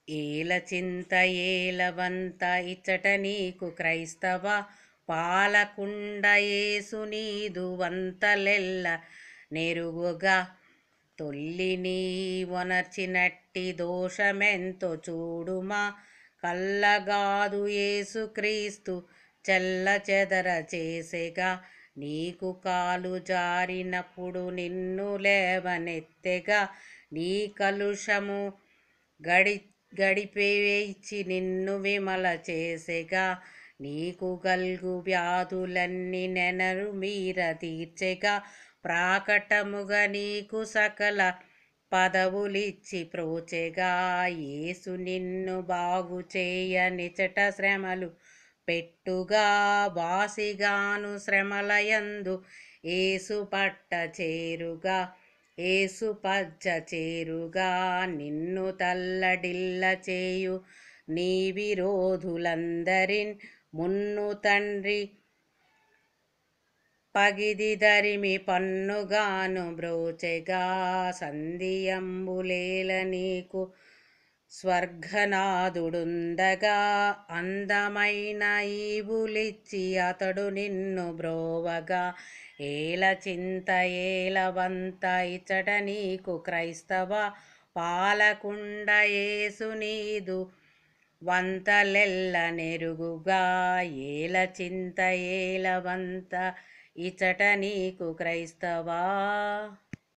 ఏల చింత ఏలవంత ఇచ్చట నీకు క్రైస్తవ పాలకుండ యేసు నీదు వంతలెల్ల నెరుగుగా తొల్లి నీ వనర్చినట్టి దోషమెంతో చూడుమా కల్లగాదు యేసుక్రీస్తు చెల్ల చెదర చేసెగా నీకు కాలు జారినప్పుడు నిన్ను లేవనెత్తెగా నీ కలుషము గడిపేచి నిన్ను విమల చేసెగా నీకు గల్గు వ్యాధులన్నీ నెనరు మీర తీర్చెగా ప్రాకటముగా నీకు సకల పదవులిచ్చి ప్రోచెగా యేసు నిన్ను బాగు చేయ నిచట శ్రమలు పెట్టుగా వాసిగాను శ్రమలయందు యేసు పట్ట చేరుగా యేసు పజ్జ చేరుగా నిన్ను తల్లడిల్ల చేయు నీ విరోధులందరిన్ మున్ను తండ్రి పగిది దరిమి పన్నుగాను బ్రోచెగా సంధియంబులేల నీకు స్వర్గనాథుడుందగా అందమైన ఈవులిచ్చి అతడు నిన్ను బ్రోవగా ఏల చింత ఏలవంత ఇచ్చట నీకు క్రైస్తవ పాలకుండ యేసు నీదు వంతలెల్ల నెరుగుగా ఏల చింత ఏలవంత ఇచ్చట నీకు క్రైస్తవా।